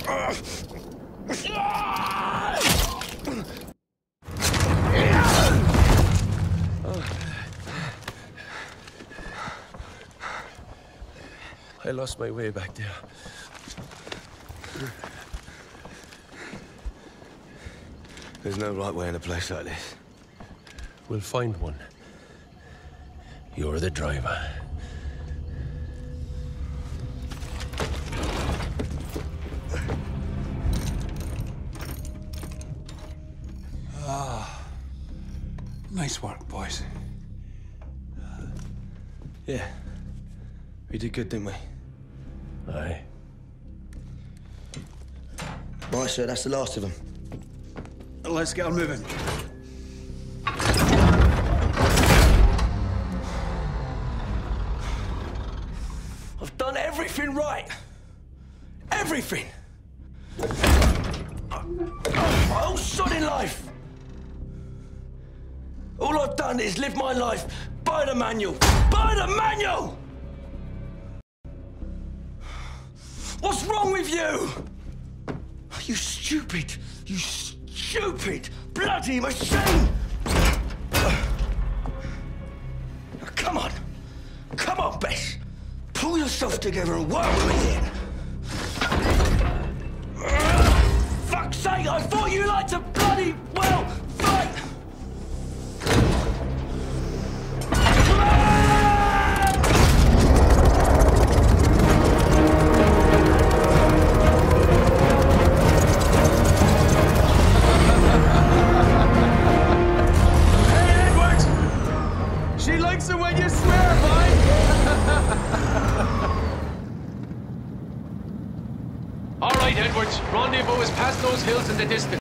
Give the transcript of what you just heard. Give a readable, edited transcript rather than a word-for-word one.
I lost my way back there. There's no right way in a place like this. We'll find one. You're the driver. Nice work, boys. Yeah. We did good, didn't we? Aye. Right, sir, that's the last of them. Let's get on moving. I've done everything right. Everything. My whole sodding life. All I've done is live my life by the manual. By the manual! What's wrong with you? You stupid, bloody machine! Come on. Come on, Bess. Pull yourself together and work with me here. Fuck's sake, I thought you liked to bloody well fight! She likes it when you swear, boy! All right, Edwards. Rendezvous is past those hills in the distance.